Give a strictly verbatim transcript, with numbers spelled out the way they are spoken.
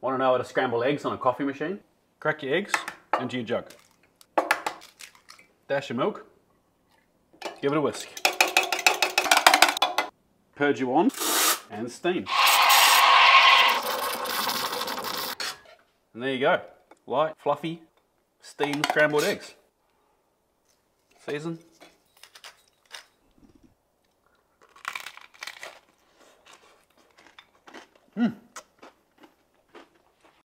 Want to know how to scramble eggs on a coffee machine? Crack your eggs into your jug. Dash your milk. Give it a whisk. Purge you on and steam. And there you go. Light, fluffy, steamed scrambled eggs. Season. Mmm.